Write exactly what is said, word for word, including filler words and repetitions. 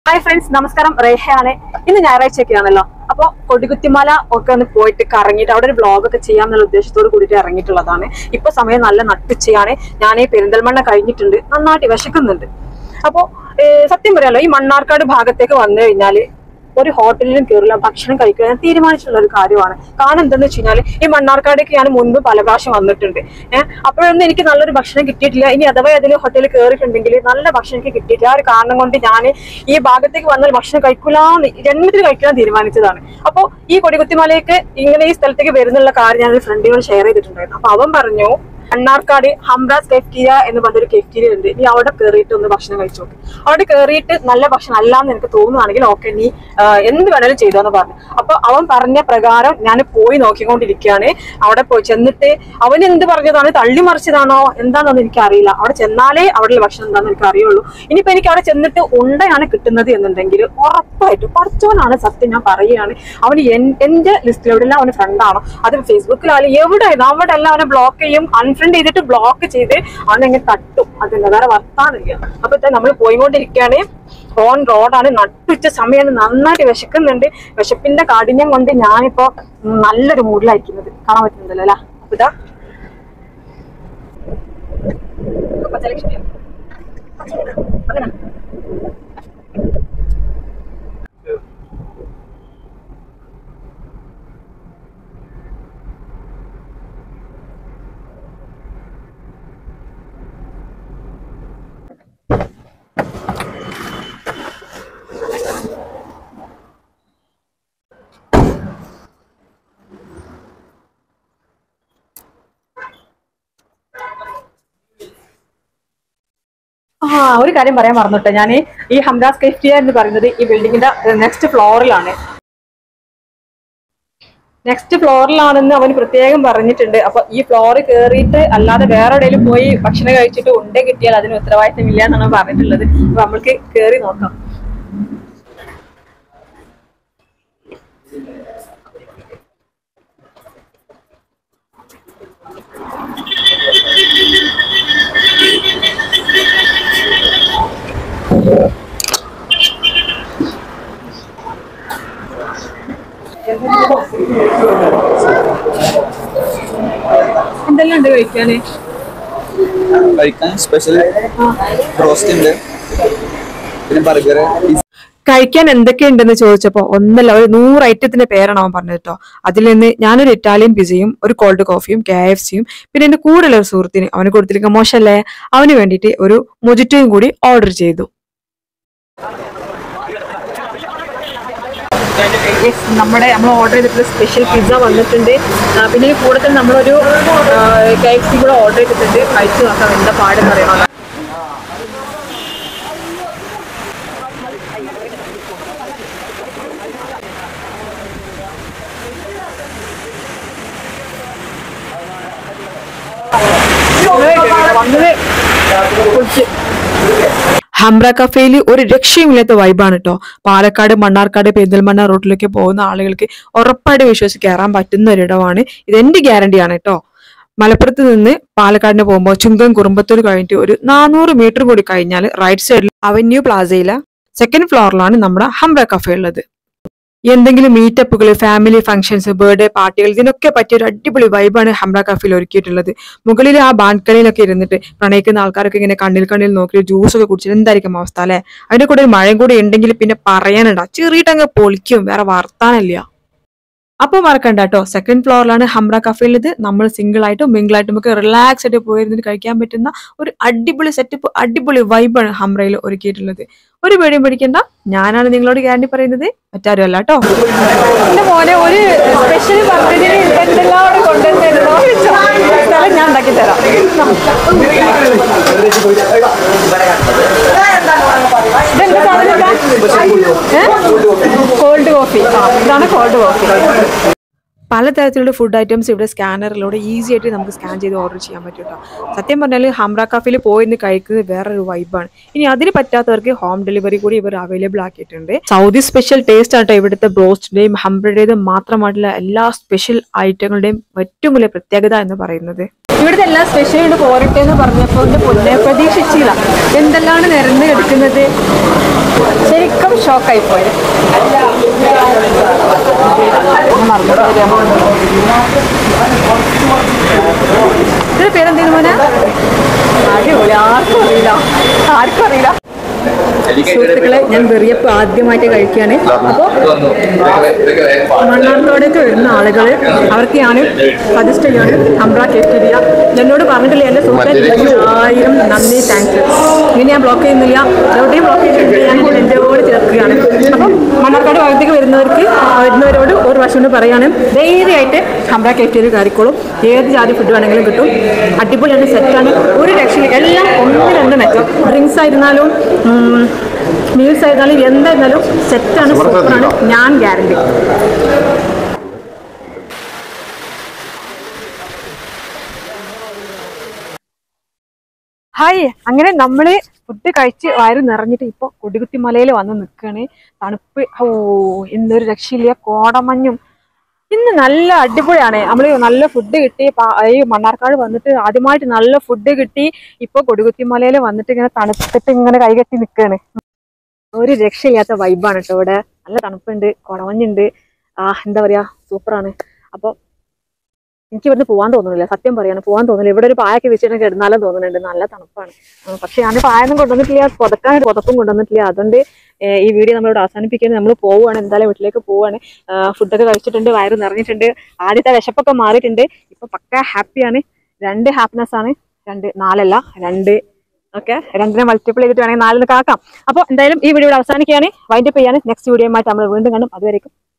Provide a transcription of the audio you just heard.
Hi friends, Namaskaram, Rehane. In the Nara Chekianella. Upon Kodikutimala, Okan poetic carangit out a blog of the Chiam, the Story Rangit Ladane. Ipa Saman Nala Natichiane, Nane, Perindalmana Karangitunde, and not Evashikunde. Upon Satimrella, Manarka Bagateka one day in Ali. Or a hotel in Kerala, Bakshan Kaika, and Tirimanchal Kariwana. Kanan than the Chinale, a Manarkadiki and Mundu Palabrasham on the Tunde. Upper the Nikan Bakshan Kitila, any other way than a hotel Kurk and Dingle, Nala Bakshan Kitila, Kanan on the Jani, E. Bagatik, one Bakshan Kaikula, Generally Kaika, Tirimanchal. Upon E. Kodikutimale, English, Celtic, Verilla Karian, and friend, even share it. Pavam Barno. Narkadi, Hambra's Kefkia, and the Badr Kefki, and the outer curry to the Bakshan Kaichok. Out a curry, Nala Bakshan Alam and Katun, and Okani, in the Vanilla Chid on the bar. Upon our Parana Pragara, Nanapoi, knocking on the Dicane, out of Pochanete, Avan in the Bargadana, Ali Marcidano, and then on the Carilla, out of Chenale, out of Bakshan than the Cariolo. In a penny carriage, and the Unda and a Kitana and the Dengiri, or a fight to Parton and a Satina Parian, how many end the list on a front down, other Facebook, every day, now what allow a block him. Friend either to block it either on a cut to another Vatana. Up at the number going on the Ricane, on road and a nut to just some and none not a chicken and a ship in the cardinal on the Yanipo, Nalla mood like in the Kanavat in the Lela. Ah, what can I say? Marnotani, E. Hambra's Kefkia and the Barangadi, E. building in the next floor lane. Next floor lane and the one Protego Baranit and E. floor carried Allah the Gara Daily Boy, Bakshana to Undek it, Yalan with the million and a barrel, Ramake carry Noka. എന്തെല്ലാം കഴിക്കാനേ കഴിക്കാൻ special roast ഉണ്ട് പിന്നെ burger കഴിക്കാൻ എന്തൊക്കെയുണ്ടെന്ന് ചോദിച്ചപ്പോൾ ഒന്നല്ല ഒരു നൂറ് ഐറ്റത്തിന്റെ പേരാണ് അവൻ പറഞ്ഞത് കേട്ടോ. അതിൽ നിന്ന് ഞാനൊരു ഇറ്റാലിയൻ പിസയും ഒരു കോൾഡ് കോഫിയും കെ എഫ് സിയും പിന്നെ എന്റെ കൂടെയുള്ള ഒരു സുഹൃത്തിന് അവന് കൊടുത്തിരിക്കുന്ന മോശമല്ലേ അവന് വേണ്ടിയിട്ട് ഒരു മൊജിറ്റോയും കൂടി ഓർഡർ ചെയ്തു. നമ്മുടെ നമ്മൾ ഓർഡർ ചെയ്തിട്ടുള്ള സ്പെഷ്യൽ പിസ്സ വന്നിട്ടുണ്ട്. പിന്നെ കൂടെ തന്നെ നമ്മളൊരു കെ എഫ് സി കൂടെ ഓർഡർ ചെയ്തിട്ടുണ്ട്. കഴിച്ചു നോക്കാം എന്താ പാടെന്ന് അറിയണം. ഹംബ്ര കഫേയിൽ ഒരു രക്ഷയുമില്ലാത്ത വൈബാണ് കേട്ടോ. പാലക്കാട് മണ്ണാർക്കാട് പെരിന്തൽമണ്ണ റൂട്ടിലേക്ക് പോകുന്ന ആളുകൾക്ക് ഉറപ്പായിട്ട് വിശ്വസിച്ച് കയറാൻ പറ്റുന്ന ഒരിടമാണ്. ഇത് എന്റെ ഗ്യാരണ്ടിയാണ് കേട്ടോ. മലപ്പുറത്ത് നിന്ന് പാലക്കാടിന് പോകുമ്പോൾ ചുങ്കം കുറുമ്പത്തൂർ കഴിഞ്ഞിട്ട് ഒരു നാനൂറ് മീറ്റർ കൂടി കഴിഞ്ഞാൽ റൈറ്റ് സൈഡിൽ അവന്യൂ പ്ലാസയിലെ സെക്കൻഡ് ഫ്ലോറിലാണ് നമ്മുടെ ഹംബ്ര കഫേ ഉള്ളത്. എന്തെങ്കിലും മീറ്റപ്പുകൾ, ഫാമിലി ഫംഗ്ഷൻസ്, ബർത്ത്ഡേ പാർട്ടികൾ ഇതിനൊക്കെ പറ്റിയ ഒരു അടിപൊളി വൈബാണ് ഹംബ്ര കഫേയിൽ ഒരുക്കിയിട്ടുള്ളത്. മുകളിൽ ആ ബാൽക്കണിയിലൊക്കെ ഇരുന്നിട്ട് പ്രണയിക്കുന്ന ആൾക്കാരൊക്കെ ഇങ്ങനെ കണ്ണിൽ കണ്ണിൽ നോക്കി ജ്യൂസൊക്കെ കുടിച്ചിട്ട് എന്തായിരിക്കും അവസ്ഥ അല്ലെ. അതിന്റെ കൂടെ ഒരു മഴയും കൂടി ഉണ്ടെങ്കിൽ പിന്നെ പറയാനുണ്ടാ ചെറിയിട്ടങ്ങ് പൊളിക്കും, വേറെ വർത്താനില്ല. അപ്പൊ മറക്കണ്ട കേട്ടോ, സെക്കൻഡ് ഫ്ലോറിലാണ് ഹംബ്ര കഫേയിലത്. നമ്മൾ സിംഗിൾ ആയിട്ടും മിംഗിൾ ആയിട്ടും ഒക്കെ റിലാക്സ് ആയിട്ട് പോയിരുന്നിട്ട് കഴിക്കാൻ പറ്റുന്ന ഒരു അടിപൊളി സെറ്റപ്പ്, അടിപൊളി വൈബാണ് ഹംബ്രയിൽ ഒരുക്കിയിട്ടുള്ളത്. ഒരു പേടിയും പേടിക്കണ്ട, ഞാനാണ് നിങ്ങളോട് ഗ്യാരണ്ടി പറയുന്നത്, മറ്റാരും അല്ല കേട്ടോ. എന്റെ മോനെ ഒരു സ്പെഷ്യൽ ബർത്ത്ഡേ എന്തെല്ലാം കൊണ്ടുവന്നിരുന്നോ സ്ഥലം ഞാൻ ഉണ്ടാക്കി തരാം. കോൾഡ് കോഫി, ഇതാണ് കോൾഡ് കോഫി. പലതരത്തിലുള്ള ഫുഡ് ഐറ്റംസ് ഇവിടെ സ്കാനറിലൂടെ ഈസി ആയിട്ട് നമുക്ക് സ്കാൻ ചെയ്ത് ഓർഡർ ചെയ്യാൻ പറ്റും കേട്ടോ. സത്യം പറഞ്ഞാൽ ഹംറ കഫേയിൽ പോയി നിന്ന് കഴിക്കുന്നത് വേറൊരു വൈബാണ്. ഇനി അതിന് പറ്റാത്തവർക്ക് ഹോം ഡെലിവറി കൂടി ഇവർ അവൈലബിൾ ആക്കിയിട്ടുണ്ട്. സൗദി സ്പെഷ്യൽ ടേസ്റ്റ് ആട്ടോ ഇവിടുത്തെ ബ്രോസ്റ്റിന്റെയും ഹംറയുടേതും മാത്രമായിട്ടുള്ള എല്ലാ സ്പെഷ്യൽ ഐറ്റങ്ങളുടെയും ഏറ്റവും വലിയ പ്രത്യേകത എന്ന് പറയുന്നത്. ഇവിടുത്തെ എല്ലാ സ്പെഷ്യൽ ഉണ്ട് പോരട്ടെ എന്ന് പറഞ്ഞപ്പോൾ എന്റെ പൊന്നെ പ്രതീക്ഷിച്ചില്ല എന്തെല്ലാം നിരന്ന് എടുക്കുന്നത്. ശരിക്കും ഷോക്കായി പോയത്. ഇതിന്റെ പേരെന്തേലും മോനെ? അടിപൊളി. ആർക്കും അറിയില്ല, ആർക്കും അറിയില്ല. സുഹൃത്തുക്കളെ, ഞാൻ വെറിയപ്പ് ആദ്യമായിട്ട് കഴിക്കുകയാണ്. അപ്പോൾ മണ്ണാർക്കാടേക്ക് വരുന്ന ആളുകൾ അവർക്ക് ഞാൻ സജസ്റ്റ് ചെയ്യാണ് ഹംറ കെഫ്റ്റീരിയ. എന്നോട് പറഞ്ഞിട്ടില്ല എൻ്റെ സുഹൃത്തെ, ആയിരം നന്ദി, താങ്ക്സ്. ഇനി ഞാൻ ബ്ലോക്ക് ചെയ്യുന്നില്ല, എവിടെയും ബ്ലോക്ക് ചെയ്തിട്ട് ഞാൻ എൻ്റെ കൂടെ ചേർക്കുകയാണ്. അപ്പം മണ്ണാർക്കാട് ഭാഗത്തേക്ക് വരുന്നവർക്ക് വരുന്നവരോട് ഒരു വർഷം പറയാണ്, ധൈര്യമായിട്ട് ഹംറ കെഫ്റ്റീരിയ കയറിക്കോളും. ഏത് ജാതി ഫുഡ് വേണമെങ്കിലും കിട്ടും. അടിപൊളിയാണ്, സെറ്റാണ്, ഒരു രക്ഷയില്ല. എല്ലാം ഒന്നും രണ്ട് മെച്ചം. ഡ്രിങ്ക്സ് ആയിരുന്നാലും മീൽസ് ആയിരുന്നാലും എന്തായിരുന്നാലും സെറ്റാണ്, സൂപ്പറാണ്, ഞാൻ ഗ്യാരണ്ടി. ഹായ്, അങ്ങനെ നമ്മള് ഫുഡ് കഴിച്ച് വയറ് നിറഞ്ഞിട്ട് ഇപ്പൊ കൊടികുത്തിമലയിൽ വന്ന് നിൽക്കുകയാണ്. തണുപ്പ്, ഓ എന്തൊരു രക്ഷയില്ല. കോടമഞ്ഞും ഇന്ന് നല്ല അടിപൊളിയാണ്. നമ്മള് നല്ല ഫുഡ് കിട്ടി. ഈ മണ്ണാർക്കാട് വന്നിട്ട് ആദ്യമായിട്ട് നല്ല ഫുഡ് കിട്ടി. ഇപ്പൊ കൊടികുത്തിമലയിൽ വന്നിട്ട് ഇങ്ങനെ തണുത്തിട്ട് ഇങ്ങനെ കൈകെട്ടി നിൽക്കുകയാണ്. ഒരു രക്ഷയില്ലാത്ത വൈബാണ് കേട്ടോ ഇവിടെ. നല്ല തണുപ്പുണ്ട്, കുടമഞ്ഞുണ്ട്. ആ എന്താ പറയാ, സൂപ്പറാണ്. അപ്പൊ എനിക്ക് ഇവിടുന്ന് പോകാൻ തോന്നുന്നില്ല, സത്യം പറയാണ്, പോകാൻ തോന്നുന്നില്ല. ഇവിടെ ഒരു പായൊക്കെ വെച്ചിട്ട് കിടന്നാലും തോന്നുന്നുണ്ട്. നല്ല തണുപ്പാണ്. പക്ഷെ ഞാൻ പായൊന്നും കൊണ്ടുവന്നിട്ടില്ല, പുതക്കാൻ പുതപ്പും കൊണ്ടുവന്നിട്ടില്ല. അതുകൊണ്ട് ഈ വീഡിയോ നമ്മളിവിടെ അവസാനിപ്പിക്കുന്നത്. നമ്മൾ പോവുകയാണ്, എന്തായാലും വീട്ടിലേക്ക് പോവുകയാണ്. ഫുഡൊക്കെ കഴിച്ചിട്ടുണ്ട്, വയറ് നിറഞ്ഞിട്ടുണ്ട്, ആദ്യത്തെ വിശപ്പൊക്കെ മാറിയിട്ടുണ്ട്. ഇപ്പൊ പക്ക ഹാപ്പിയാണ്. രണ്ട് ഹാപ്പിനെസ് ആണ്, രണ്ട് നാലല്ല രണ്ട്. ഓക്കെ, രണ്ടിനെ മൾട്ടിപ്പിൾ ചെയ്തിട്ട് വേണമെങ്കിൽ നാലിന് കാക്കാം. അപ്പോൾ എന്തായാലും ഈ വീഡിയോ അവസാനിക്കുകയാണ്, വൈൻഡപ്പ് ചെയ്യാണ്. നെക്സ്റ്റ് വീഡിയോയുമായിട്ട് നമ്മൾ വീണ്ടും കാണും. അതുവരേക്കും